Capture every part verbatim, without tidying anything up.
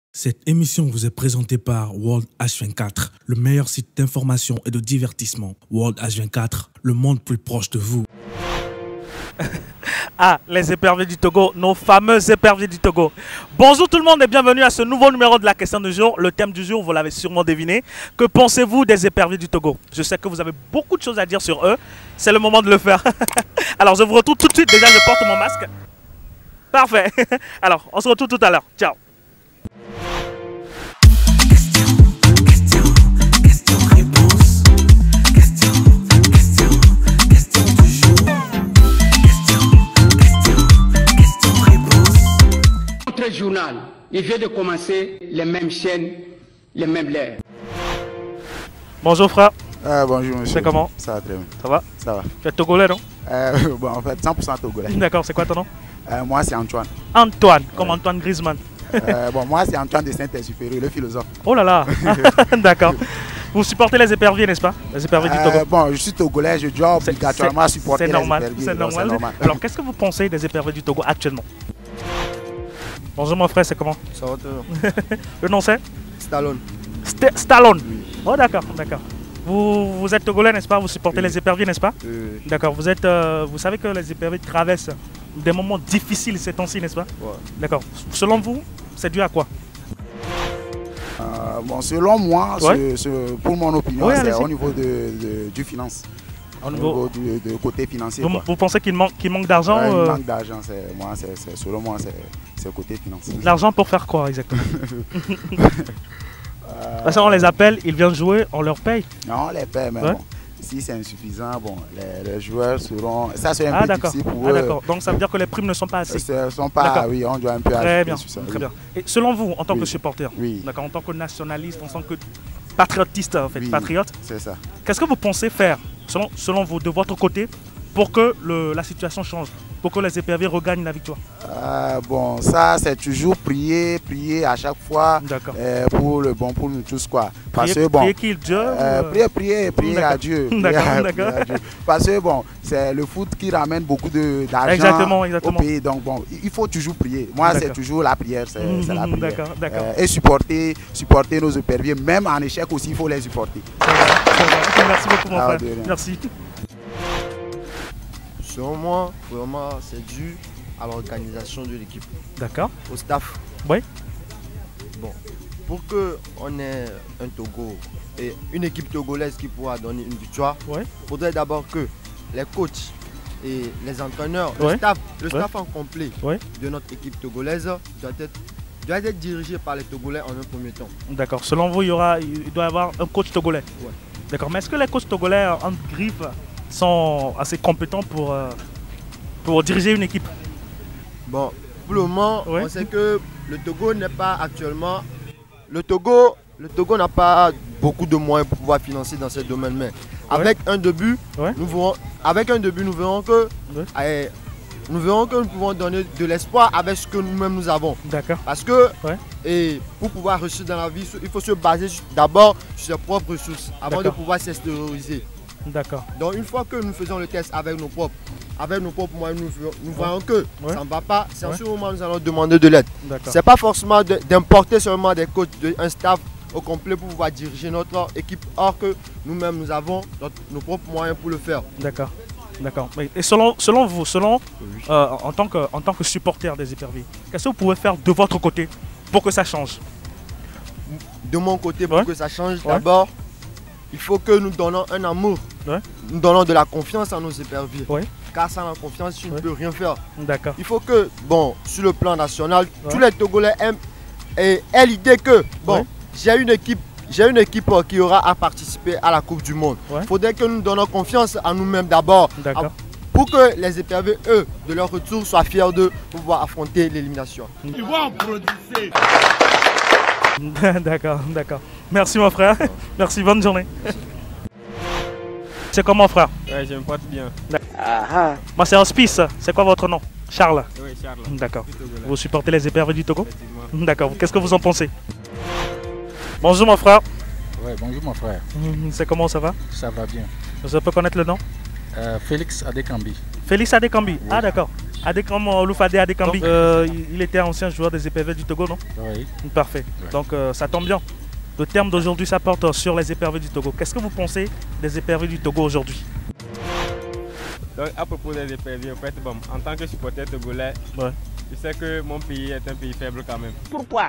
Cette émission vous est présentée par World H vingt-quatre, le meilleur site d'information et de divertissement. World H vingt-quatre, le monde plus proche de vous. Ah, les éperviers du Togo, nos fameux éperviers du Togo. Bonjour tout le monde et bienvenue à ce nouveau numéro de la question du jour. Le thème du jour, vous l'avez sûrement deviné. Que pensez-vous des éperviers du Togo? Je sais que vous avez beaucoup de choses à dire sur eux. C'est le moment de le faire. Alors, je vous retrouve tout de suite. Déjà, je porte mon masque. Parfait. Alors, on se retrouve tout à l'heure. Ciao. Notre journal, il vient de commencer les mêmes chaînes, les mêmes lèvres. Bonjour frère. Ah, bonjour monsieur. C'est comment? Ça va très bien. Ça va? Ça va. Tu es togolais, non? Euh, bon, en fait, cent pour cent togolais. D'accord, c'est quoi ton nom? Euh, moi, c'est Antoine. Antoine, comme Ouais. Antoine Griezmann. Euh, bon, moi, c'est Antoine de Saint-Exupéry, le philosophe. Oh là là. D'accord. Vous supportez les éperviers, n'est-ce pas? Les éperviers du Euh, Togo. bon, je suis togolais, je dois C'est- obligatoirement c'est- supporter C'est les normal, éperviers, c'est donc normal. Alors, qu'est-ce que vous pensez des éperviers du Togo actuellement? Bonjour mon frère, c'est comment? Ça va toujours. Le nom c'est? Stallone. St- Stallone. Oui. Oh d'accord, d'accord. Vous, vous êtes togolais, n'est-ce pas? Vous supportez Oui. les éperviers, n'est-ce pas? Euh, D'accord. Vous êtes, euh, vous savez que les éperviers traversent des moments difficiles ces temps-ci, n'est-ce pas? ouais. D'accord. Selon vous, c'est dû à quoi? Euh, bon, selon moi, Ouais. ce- ce- pour mon opinion, Oui, c'est allez-y. au niveau de, de- du finance. Au Au niveau- niveau du de côté financier. vous, quoi. vous pensez qu'il manque, qu'il manque d'argent? Ouais, euh, il manque d'argent, c'est- moi, c'est- c'est- selon moi, c'est c'est côté financier. L'argent pour faire quoi exactement? Euh, Parce qu'on les appelle, ils viennent jouer, on leur paye. Non, on les paie, mais Ouais. bon, si c'est insuffisant, bon, les, les joueurs seront. Ça, c'est un Ah peu d'accord. difficile pour Ah eux. d'accord. Donc ça veut dire que les primes ne sont pas assez. Ce ne sont pas. D'accord. Oui, on doit un peu Très ajouter bien, sur ça. très oui. bien. Et selon vous, en tant que Oui. supporter, Oui, d'accord, en tant que nationaliste, en tant que patriotiste, en fait, Oui. patriote, c'est ça. qu'est-ce que vous pensez faire, selon, selon vous, de votre côté, pour que le- la situation change, pour que les éperviers regagnent la victoire? Euh, bon, ça, c'est toujours prier, prier à chaque fois D'accord. euh, pour le bon pour nous tous, quoi. Parce Prier, que bon. prier qui Dieu euh, ou, euh, prier, prier, prier à D'accord. Dieu. prier D'accord, à- d'accord. prier à Dieu. Parce que bon, c'est le foot qui ramène beaucoup de- d'argent Exactement, au exactement. pays. Donc bon, il faut toujours prier. Moi, c'est D'accord. toujours la prière, c'est c'est la Mhm, prière. D'accord, d'accord. Euh, et supporter, supporter nos éperviers, même en échec aussi, il faut les supporter. C'est vrai, c'est vrai. Merci beaucoup, mon Ah, frère. de rien. Merci. Selon moi, vraiment, c'est dû à l'organisation de l'équipe, D'accord. au staff. Oui. Bon, pour que on ait un Togo et une équipe togolaise qui pourra donner une victoire, Ouais. il faudrait d'abord que les coachs et les entraîneurs, Ouais. le staff, le Ouais. staff en complet Ouais. de notre équipe togolaise doit être, doit être dirigé par les Togolais en un premier temps. D'accord. Selon vous, il, y aura, il doit y avoir un coach togolais. Ouais. D'accord. Mais est-ce que les coachs togolais en griffe sont assez compétents pour, euh, pour diriger une équipe? Bon, pour le moment, Ouais. on sait que le Togo n'est pas actuellement. Le Togo, le Togo n'a pas beaucoup de moyens pour pouvoir financer dans ce domaine. Mais avec un début, Ouais. nous verrons, avec un début, nous verrons que, Ouais. eh, nous verrons que nous pouvons donner de l'espoir avec ce que nous-mêmes nous avons. D'accord. Parce que, Ouais. et pour pouvoir réussir dans la vie, il faut se baser sur- d'abord sur ses propres ressources avant de D'accord. pouvoir s'extérioriser. D'accord. Donc une fois que nous faisons le test avec nos propres, avec nos propres moyens, nous, verrons- nous voyons que Ouais. ça ne va pas. C'est en Ouais. ce moment que nous allons demander de l'aide. D'accord. C'est pas forcément de- d'importer seulement des coachs, de- un staff au complet pour pouvoir diriger notre équipe. Or que nous-mêmes nous avons notre- nos propres moyens pour le faire. D'accord. D'accord. Mais- Et selon, selon vous, selon, Oui. euh, en, tant que, en tant que supporter des éperviers, qu'est-ce que vous pouvez faire de votre côté pour que ça change? De mon côté, pour Ouais. que ça change, Ouais. d'abord, il faut que nous donnons un amour. Ouais. Nous donnons de la confiance à nos éperviers. Ouais. Car sans la confiance, tu Ouais. ne peux rien faire. D'accord. Il faut que, bon, sur le plan national, Ouais. tous les Togolais aiment et aient l'idée que, bon, Ouais. j'ai une équipe, j'ai une équipe euh, qui aura à participer à la Coupe du Monde. Il Ouais. faudrait que nous donnions confiance à nous-mêmes d'abord, D'accord. à- pour que les éperviers, eux, de leur retour, soient fiers d'eux pour pouvoir affronter l'élimination. D'accord, d'accord. Merci mon frère. Merci, bonne journée. C'est comment frère? Ouais, je me porte bien. Moi c'est Hospice. C'est quoi votre nom? Charles. Oui, Charles. D'accord. Plutôt Togolais, Vous supportez les éperviers du Togo? effectivement. D'accord. Qu'est-ce que vous en pensez? Bonjour mon frère. Ouais, bonjour mon frère, Mhm, C'est comment ça va? ça va bien. Je peux connaître le nom? Euh, Félix Adekambi. Félix Adekambi. Ah d'accord. Adekam Oloufade Adekambi, euh, il était ancien joueur des E P V du Togo, non? Oui. Parfait. Oui. Donc euh, ça tombe bien. Le terme d'aujourd'hui, ça porte sur les E P V du Togo. Qu'est-ce que vous pensez des E P V du Togo aujourd'hui? Donc, à propos des E P V, en fait, bon, en tant que supporter togolais, ouais. je sais que mon pays est un pays faible quand même. Pourquoi?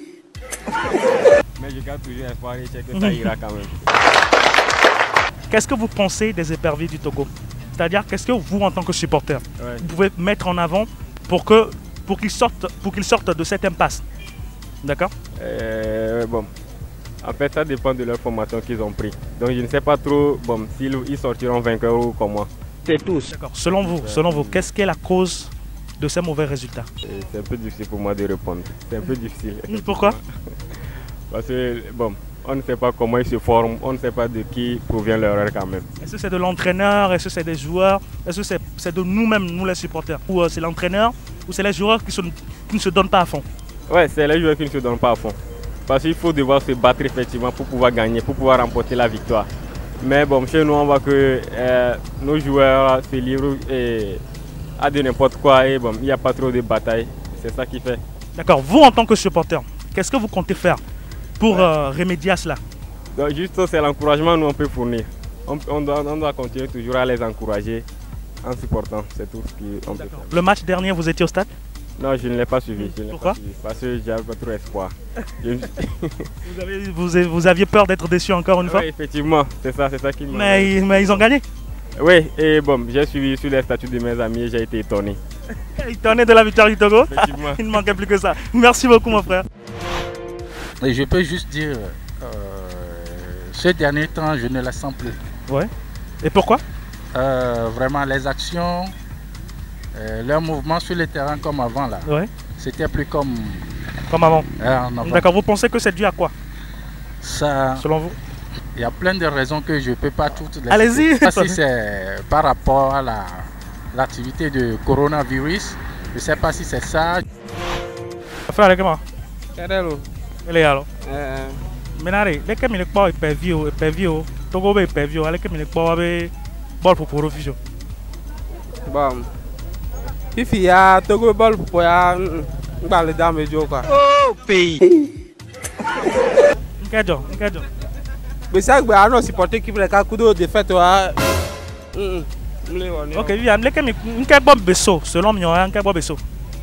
Mais je garde toujours espoir et je sais que ça ira quand même. Qu'est-ce que vous pensez des E P V du Togo? C'est-à-dire, qu'est-ce que vous, en tant que supporter, ouais. vous pouvez mettre en avant pour que pour qu'ils sortent, pour qu'ils sortent de cette impasse? D'accord? euh, Bon, en fait, ça dépend de leur formation qu'ils ont pris. Donc, je ne sais pas trop bon, s'ils sortiront vainqueurs ou comment. C'est tous. D'accord. Selon vous, selon vous, qu'est-ce qui est la cause de ces mauvais résultats? C'est un peu difficile pour moi de répondre. C'est un peu difficile. Pourquoi? Parce que, bon, on ne sait pas comment ils se forment, on ne sait pas de qui provient l'erreur quand même. Est-ce que c'est de l'entraîneur? Est-ce que c'est des joueurs? Est-ce que c'est de nous-mêmes, nous les supporters? Ou euh, c'est l'entraîneur? Ou c'est les joueurs qui, sont, qui ne se donnent pas à fond? Ouais, c'est les joueurs qui ne se donnent pas à fond. Parce qu'il faut devoir se battre effectivement pour pouvoir gagner, pour pouvoir remporter la victoire. Mais bon, chez nous, on voit que euh, nos joueurs se livrent et, à de n'importe quoi et bon, il n'y a pas trop de bataille. C'est ça qui fait. D'accord. Vous, en tant que supporter, qu'est-ce que vous comptez faire pour ouais. euh, remédier à cela? Donc, juste c'est l'encouragement que nous on peut fournir. On, on, doit, on doit continuer toujours à les encourager en supportant. C'est tout ce qu'on peut faire. Le match dernier, vous étiez au stade? Non, je ne l'ai pas suivi. Je Pourquoi? pas suivi, parce que j'avais pas trop espoir. je... vous, avez, vous, vous aviez peur d'être déçu encore une fois? Oui, effectivement, c'est ça, c'est ça qui m'a... Mais, mais ils ont gagné? Oui, et bon, j'ai suivi sur les statuts de mes amis et j'ai été étonné. Étonné de la victoire du Togo? Effectivement. Il ne manquait plus que ça. Merci beaucoup mon frère. Et je peux juste dire, euh, ces derniers temps, je ne la sens plus. Ouais. Et pourquoi? euh, Vraiment, les actions, euh, leurs mouvements sur le terrain comme avant, là, ouais. C'était plus comme... Comme avant. Euh, avant. D'accord, vous pensez que c'est dû à quoi? Ça... Selon vous? Il y a plein de raisons que je ne peux pas toutes les... Allez-y. Je ne sais pas si c'est par rapport à la, l'activité de coronavirus. Je ne sais pas si c'est ça. Frère, comment? Hello. Hello. Menare, dès que je pas pervio, pervio, Togo be pervio, allez que je pas be ball pour pour officiel. Bon. Fifi ya Togo ball pour ya ngba le dame jo quoi. Oh pays. Nkejo, nkejo. Mais ça que a non supporter qui prend kudo de fait wa. OK, oui, amle que nke bon beso, selon moi, nke bon beso.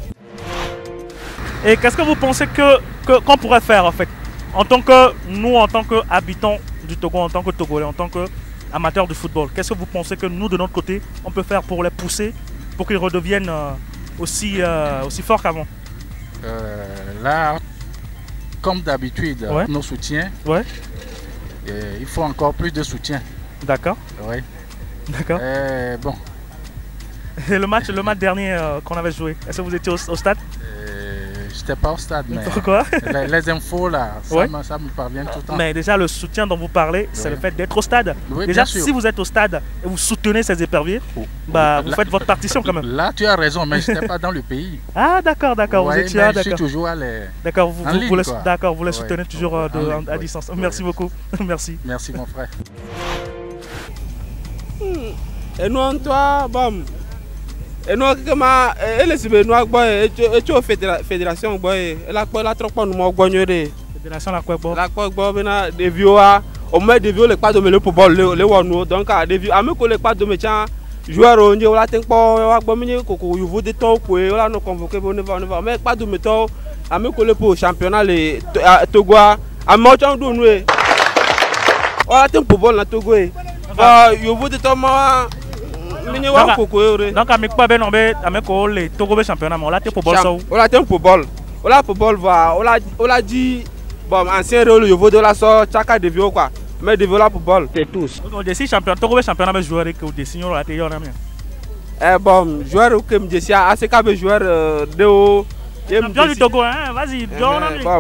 Et qu'est-ce que vous pensez que que qu'on pourrait faire en fait? En tant que nous, en tant qu'habitants du Togo, en tant que Togolais, en tant qu'amateurs du football, qu'est-ce que vous pensez que nous, de notre côté, on peut faire pour les pousser, pour qu'ils redeviennent euh, aussi, euh, aussi forts qu'avant? euh, Là, comme d'habitude, ouais. Nos soutiens, ouais. euh, il faut encore plus de soutien. D'accord. Oui. D'accord. Euh, bon. Et le match, le match dernier euh, qu'on avait joué, est-ce que vous étiez au, au stade? Je n'étais pas au stade, mais pourquoi? les, les infos là, ça, ouais. me, ça me parvient tout le temps. Mais déjà le soutien dont vous parlez, c'est oui. le fait d'être au stade. Oui, déjà si vous êtes au stade et vous soutenez ces éperviers, oh. bah, vous là, faites votre partition quand même. Là tu as raison, mais je n'étais pas dans le pays. Ah d'accord, d'accord, ouais, vous étiez là, d'accord. Je suis toujours à les... D'accord, vous, vous, vous, les, d'accord, vous les ouais. soutenez toujours ouais. de, en, à ouais. distance. Ouais. Merci ouais. beaucoup. Merci. Merci mon frère. Et nous en toi, bam. Et nous comment elle est sur nous boy et tu fédération boy la la trop pas nous mo gognoré fédération la quoi boy la quoi boy bena des vieux au moins des vieux les pas de le pour ball le wonu donc à des vieux à me coller pas de métier joueur on dit la think pas wa gbo mi koko you de ton ko la no convoquer on va on va mais pas de méthode à me coller pour championnat les Togo à mo chan do nous on think pour ball na Togo ah you de ton ma donc avec pas ben on be avec le Togo championnat mais on l'a pour ball ça on l'a pour ball on l'a pour ball va on l'a on l'a dit bon ancien rôle yo de la so chaka de vieux quoi mais de là pour ball c'est tous on décide championnat Togo championnat mais joueur que décide on l'a té on eh bon joueur que me décide à ce que joueur de haut champion du Togo hein vas-y bon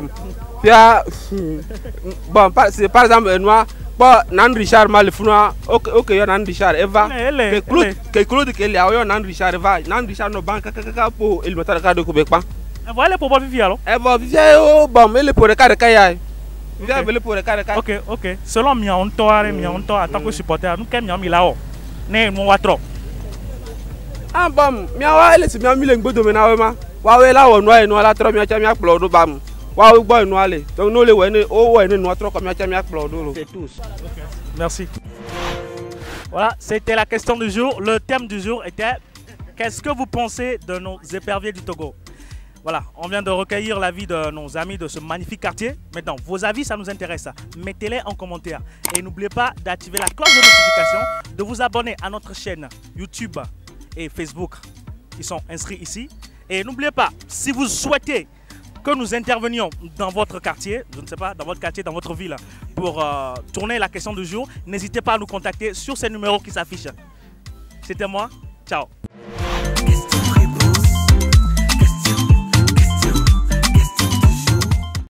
bon c'est par exemple noir bon Nan Richard malifuna ok ok yo Nan Richard eva que Claude que Claude que le yo Nan Richard eva Nan Richard no banka kaka po il meta ka de ko bekpa e voilà pour vivi alors e bon vivi o bon mais le pour ka de kaya vivi le pour ka de kaya OK OK selon mi on to are mi on to en tant que supporter nous kem mi là o né mo watro Ah bon, miawa ele si miami le ngbodo mena we ma. Wa we la wo no e no la tro mia cha mia plodo bam. Wa we boy no ale. Donc no le we ne o we ne no tro ko mia cha mia plodo. C'est tous. Merci. Voilà, c'était la question du jour. Le thème du jour était qu'est-ce que vous pensez de nos éperviers du Togo? Voilà, on vient de recueillir l'avis de nos amis de ce magnifique quartier. Maintenant, vos avis, ça nous intéresse. Mettez-les en commentaire. Et n'oubliez pas d'activer la cloche de notification, de vous abonner à notre chaîne YouTube et Facebook qui sont inscrits ici. Et n'oubliez pas, si vous souhaitez que nous intervenions dans votre quartier, je ne sais pas, dans votre quartier, dans votre ville, pour euh, tourner la question du jour, n'hésitez pas à nous contacter sur ces numéros qui s'affichent. C'était moi, ciao.